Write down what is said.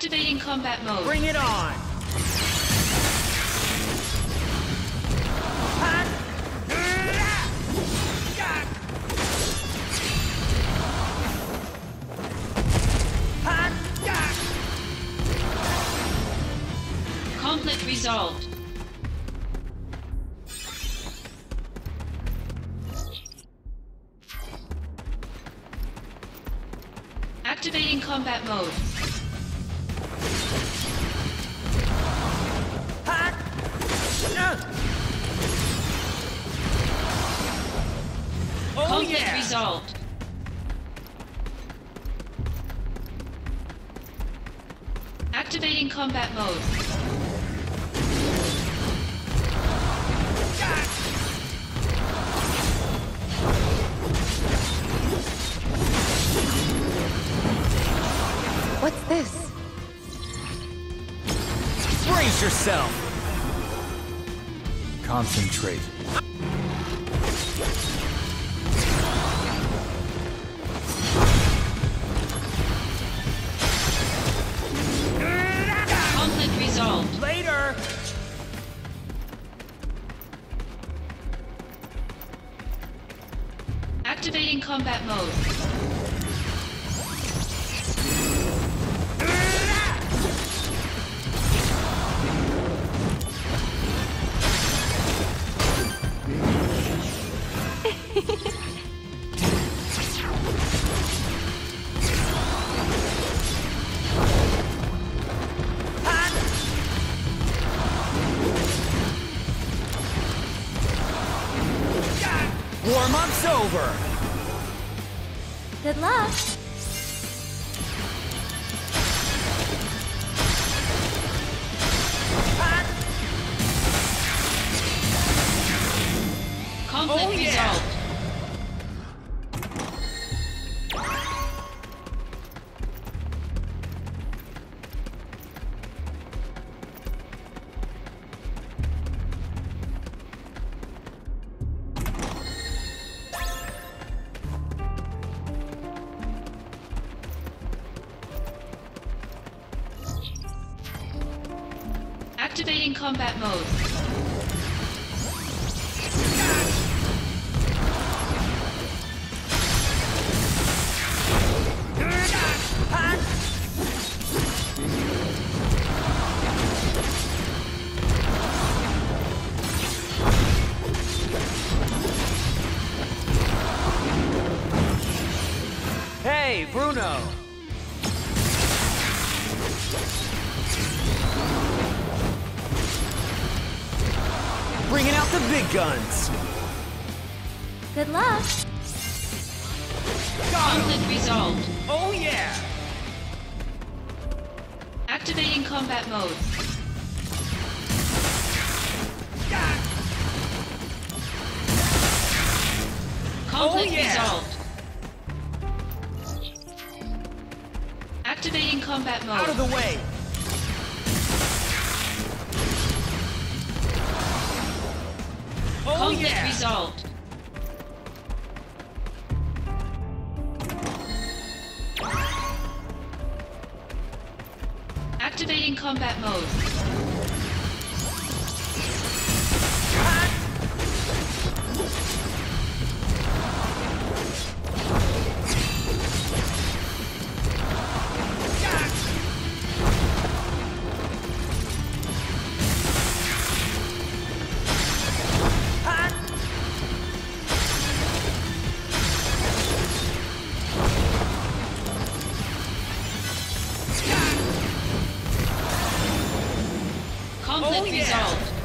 Activating combat mode. Bring it on! Conflict resolved. Activating combat mode. Oh, Conflict yeah. resolved. Activating combat mode. What's this? Brace yourself! Concentrate. Conflict resolved. Later! Activating combat mode. Warm-up's over! Good luck. Conflict Oh, yeah. resolved. Activating combat mode. Hey, Bruno! Bringing out the big guns! Good luck. Got him! Conflict resolved. Oh yeah! Activating combat mode. Conflict yeah. resolved. Activating combat mode. Out of the way! Oh Conflict yeah! resolved. Activating combat mode. Conflict Oh, yeah. resolved.